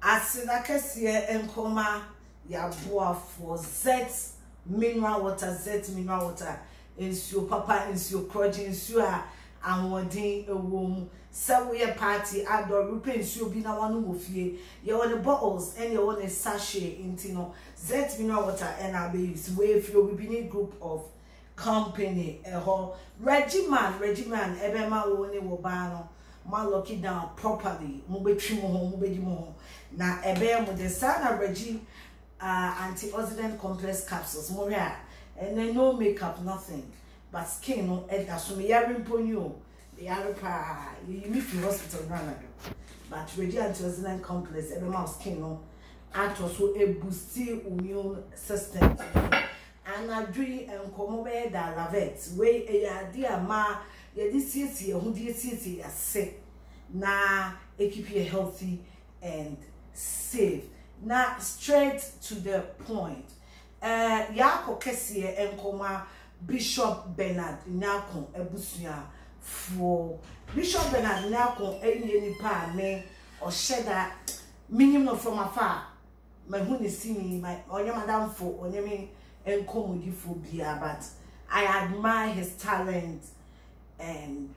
Asida kesiye enkoma ya boa for Z mineral water insuo papa insuo kroji insuo a anwodin ewom se we party ador rupe insuo bi na wanu mofie ye won bottles and ye won sachet intino Z mineral water and I be use we feel we be group of company regiman ebema wo ne wo ba no ma lock it down properly mo betwi mo ho mo bedi mo ho na ebe mo de sana regi antioxidant complex capsules mo ria and then no makeup nothing but skin no edga so me yarin ponyo the pa you meet in hospital rana but regi antioxidant complex ebe ma skin no act also a boost immune system and I dream and come be da lavet we e yade ama ye di siesie ho di siesie ase na e keep you healthy and safe na straight to the point yako kese enkoma Bishop Bernard Nyakon ebusua for Bishop Bernard Nyakon enye nipa me o sheda minimum from afar mahu ne sini my onye madam for onye me enkomodi for bia but I admire his talent and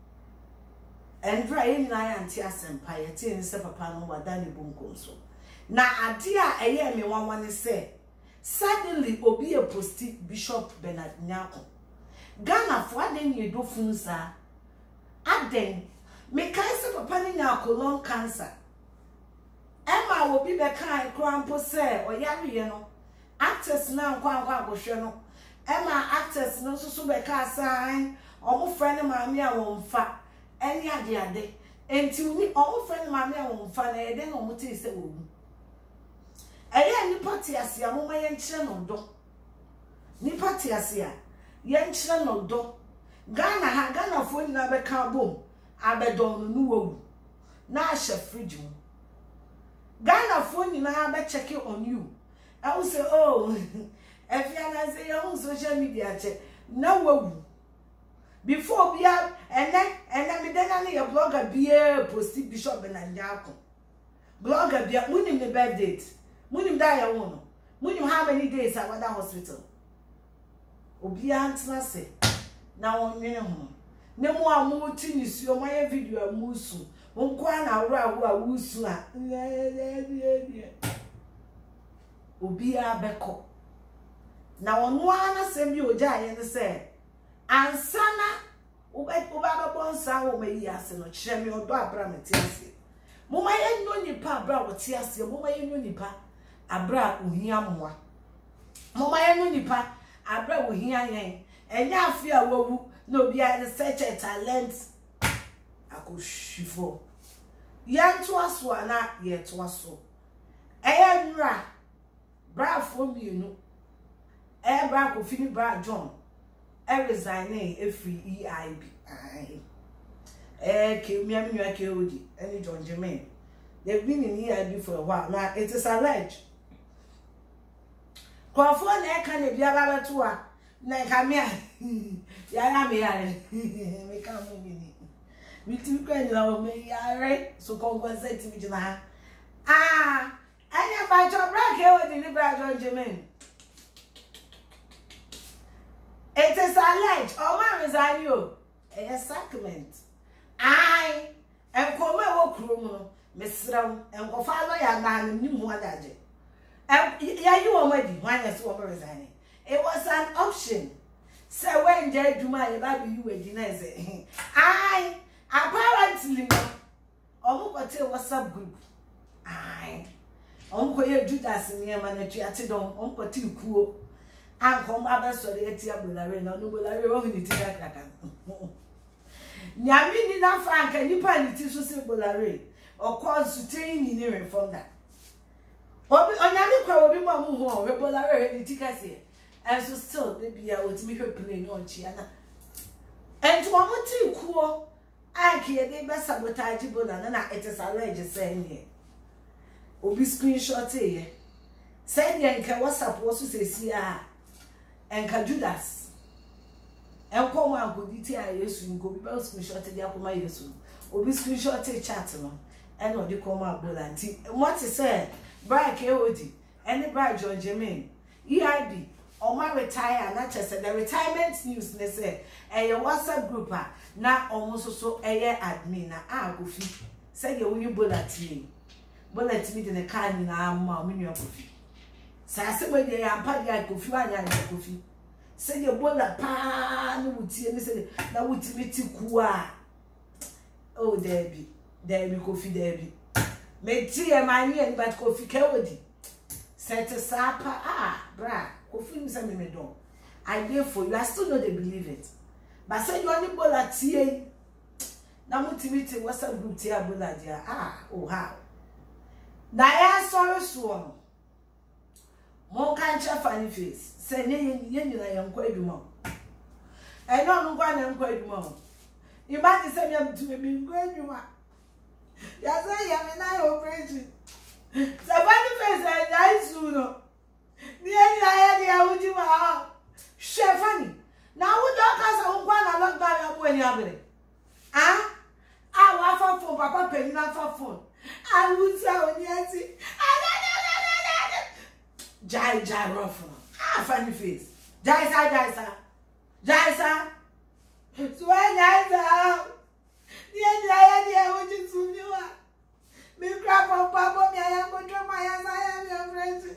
right in I anti asempa yeti nse papa no wadani bunkom so na ade a eye me wanwane say suddenly obi a posti Bishop Bernard Nyakon Ghana for aden ye do funsa aden me kai se papa ni Nyakon lung cancer Emma obi be kai krampo say oyare no actors na nkwa agohwe no Emma actors no so be ka sign omo friend maami a wonfa eni ade enti uni omo friend maami a wonfa na ede no mo ti se wo eye ni party asia mo ma yenkyere no do ni party asia yenkyere no do Ghana fo ni na be ka bom abedon no wo na ahye fridge mu Ghana fo ni na be check on you I will say oh if you are say on social media check na wo before bia and then me then your blogger bia post Bishop Bernard Nyakon blogger bia munim the birth date munim da ya wono munim how many days at that hospital obi antna say na wonwene ho ne mo amuti ni suo my video amusu wonko na awura a wusu a obi abeko na wonu ana sem bi oja ye ne say ansana uba bonsa wo mayi ase no kire me odo abra meti ase mo maye no nipa abra wo ti ase mo maye no nipa abra ohia moa mo maye no nipa abra wo hia yen enya afia wawu na obi a search talent akoshifo yanto aso ana ye to aso eya nra bra fo mienu bra ko fini bra John resigning every EIB ke mi aminu ake odi any John Jermaine they've been in EIB for a while now it is alleged kwafo na ka na bia ba to a na ka me ya me yare me ka mo mi ni ti ko ni la me yare so compensate mi jina anya ba jo bra ke odi ni bra John Jermaine. It is alleged. Oh, man, resign you. A sacrament. I am come wo krumo. Mesram and go follow ya man ni mo adaje. Ya you already when you so resigning. It was an option. So when Jay Duma you deny say. I apparently omo kote WhatsApp group. I omo ko ye Judas ni ma na tuate don omo kote kuo. And come up so the etia bolare no bolare wo ni ti kaka nyami ni na franka ni pa ni ti so se bolare o cause sutain ni reform that obi onyami kwa obi ma mu ho we bolare ni ti kase and so still they be a what me play no chi ana and to mo ti kuo anke ye dey be sabotage bolare na it is alleged say here obi screenshot here send ye nke WhatsApp wo so se si enka Judas enkoma agoditi a Yesu ngo bi screenshot dia akoma Yesu obi screenshot chat no and what you call my bolanti. What is said, Brian KOD, any Brian John Jermaine, EIB, or my retire, not just the retirement news, they say, a WhatsApp group, now almost so a year admin, go fit. Say you bullet me. Bullet me in a kind in our mom in your coffee. Say, when they are party, I could fly and coffee. Say your bullet pan would see me say, now would be too qua. Oh, Debbie, coffee, Debbie. May tea and my name, but coffee cowardly. Set a supper, bra, coffee, some me don't. I dare for you, I still know they believe it. But say you only bullet tea. Now, motivate what's a good tea, bullet, oh, how. Now, I saw a swarm. More can't funny face. Say, yen, I am quite more. I don't know why I'm quite more. You might say, I'm to be great, you are. Yes, I am, and I operate. The funny face, I die sooner. The end I had the Audi. Chef funny. Now, would you cast a one and look by when you have it? Ah? I want for Papa Penny, not for phone. I would say, yes, Jai rough. Funny face. Jaisa. So I Jaisa. Yeah, what you soon you are. Me crap of Papa, me, I am going to my ass, I am your friend.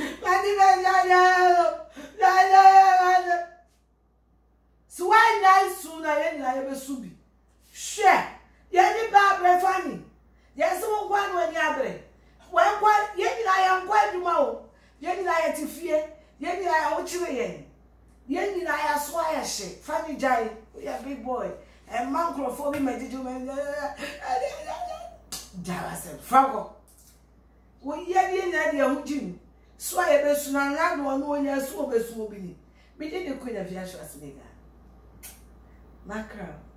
So I nice sooner than I ever subi. Share. Yenny Barbara funny. Yes, one when you are there. When Yenny I am quite tomorrow. Yenny I at fear. Yenny I out you again. Yenny I swear shit. Funny Jai, we are big boy. And Mancro for me, my gentleman. Jara said, Franco. We Yenny and the Jim. So I bet soon I one when you are so best moving. We did the queen of Yasha's nigger. Mackerel.